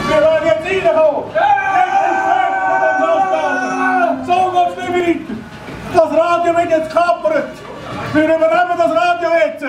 Wir werden jetzt reinkommen! So geht's nicht weiter! Das Radio wird jetzt kappert! Wir übernehmen das Radio jetzt!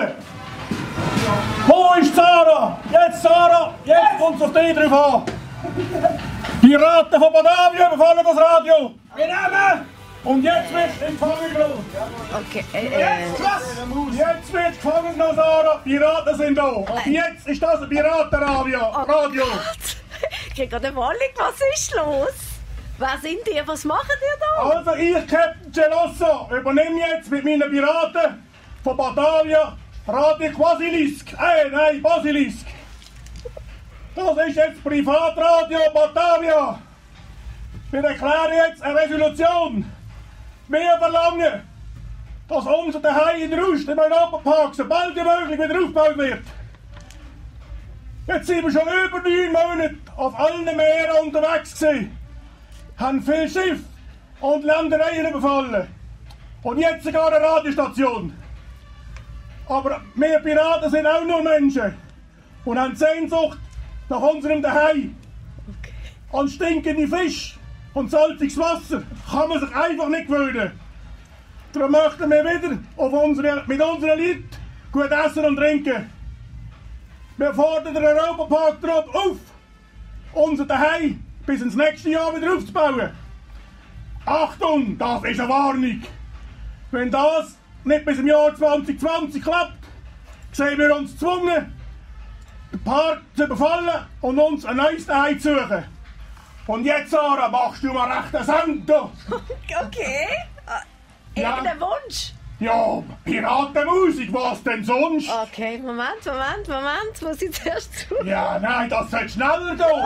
Wo ist Sarah? Jetzt Sarah! Jetzt kommt es auf dich drauf an! Piraten von Batavia überfallen das Radio! Wir nehmen! Und jetzt wird empfangen genommen! Okay, Jetzt wird gefangen genommen, Sarah! Piraten sind da! Ab jetzt ist das ein Piratenradio! Ich kriege gerade eine Warnung, was ist los? Wer sind ihr? Was macht ihr da? Also ich, Captain Gelosso, übernehme jetzt mit meinen Piraten von Batavia Radio Basilisk. Nein, Basilisk. Das ist jetzt Privatradio Batavia. Wir erklären jetzt eine Resolution. Wir verlangen, dass unser Daheim in Rust im Europapark so bald wie möglich wieder aufgebaut wird. Jetzt sind wir schon über 9 Monate auf allen Meeren unterwegs gewesen, haben viele Schiffe und Ländereien überfallen. Und jetzt sogar eine Radiostation. Aber wir Piraten sind auch nur Menschen und haben Sehnsucht nach unserem Daheim. Okay. An stinkende Fisch und salziges Wasser kann man sich einfach nicht gewöhnen. Darum möchten wir wieder mit unseren Leuten gut essen und trinken. Wir fordern den Europapark darauf auf, unser Daheim bis ins nächste Jahr wieder aufzubauen. Achtung, das ist eine Warnung. Wenn das nicht bis im Jahr 2020 klappt, sehen wir uns gezwungen, den Park zu überfallen und uns ein neues Daheim zu suchen. Und jetzt, Sarah, machst du mal recht einen Sender. Okay. Irgendein Wunsch? Ja, Piratenmusik, was denn sonst? Okay, Moment. Muss ich zuerst zu? Ja, nein, das sollte schneller gehen.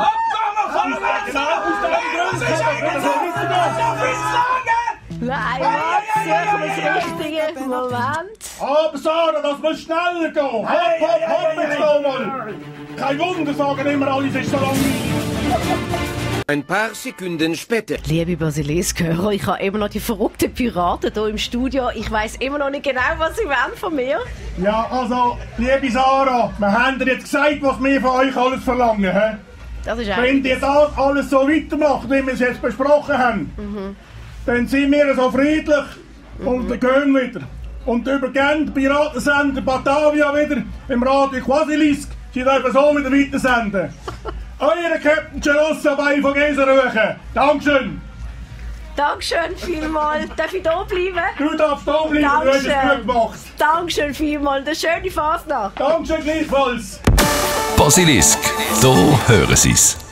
Nein, warte, das Richtige. Moment. Aber Sarah, das muss schneller gehen. Hopp, jetzt mal. Kein Wunder, sagen immer alle, es ist so lang. Ein paar Sekunden später. Liebe Basilisk-Hörer, ich habe immer noch die verrückten Piraten hier im Studio. Ich weiss immer noch nicht genau, was sie wollen von mir. Ja, also, liebe Sarah, wir haben dir jetzt gesagt, was wir von euch alles verlangen. He? Das ist Wenn ihr das alles so weitermacht, wie wir es jetzt besprochen haben, dann sind wir so friedlich und gehen wieder. Und übergeben die Piratensender Batavia wieder im Radio Basilisk. Sie dürfen so wieder weitersenden. Euer Captain Gelosso bei von Geseruchen. Dankeschön. Dankeschön vielmals. Darf ich hier bleiben? Du darfst hier bleiben, du hast es gut gemacht. Dankeschön vielmals. Eine schöne Fasnacht. Dankeschön gleichfalls. Basilisk, hier hören Sie es.